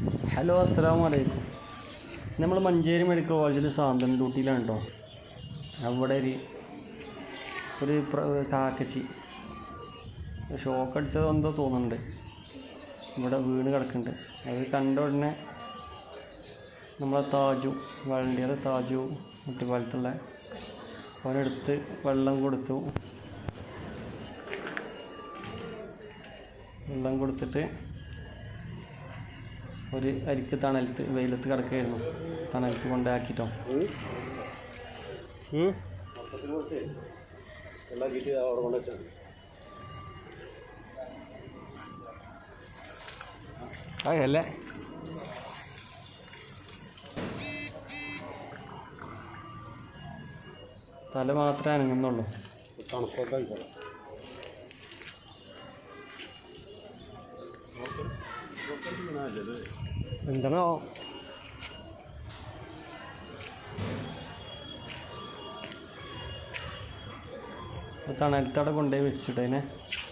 Hello അസ്സലാമു അലൈക്കും. നമ്മൾ മഞ്ചേരി മെഡിക്കൽ കോളേജിൽ സാന്ത്വന ഡ്യൂട്ടിയിലാണ് കേട്ടോ. അവിടെ ഒരു കാക്കച്ചി ഷോക്ക് അടിച്ചതെന്തോ തോന്നുന്നുണ്ട്, ഇവിടെ വീണ് കിടക്കുന്നുണ്ട്. അത് കണ്ട ഉടനെ നമ്മളെ താജു വളണ്ടിയർ താജു മുട്ടിപ്പാലത്തുള്ള അവനെടുത്ത് വെള്ളം കൊടുത്തിട്ട് ഒരു അരിക്ക് തണലത്ത് വെയിലത്ത് കിടക്കുകയായിരുന്നു. തണലത്ത് കൊണ്ടാക്കിട്ടോ അല്ലേ. തല മാത്രമേ അനങ്ങുന്നുള്ളൂ. എന്താണോ തണലത്തവിടെ കൊണ്ടുപോയി വെച്ചിട്ടേനെ.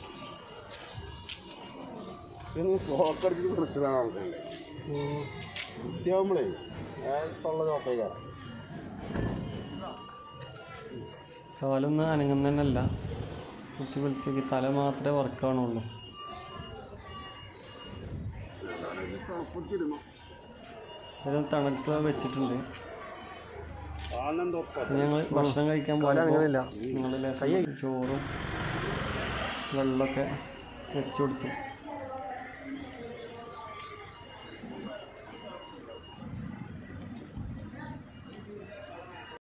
കാലൊന്നും അനങ്ങുന്നതന്നെയല്ല, കുറച്ച് വിളിക്കുക. തല മാത്രമേ വർക്കാണുള്ളൂ. തണലത്ത് വെച്ചിട്ടുണ്ട്. ഞങ്ങൾ ഭക്ഷണം കഴിക്കാൻ പോകാനില്ല. ഞങ്ങൾ ചോറും വെള്ളമൊക്കെ വെച്ചു കൊടുത്തു.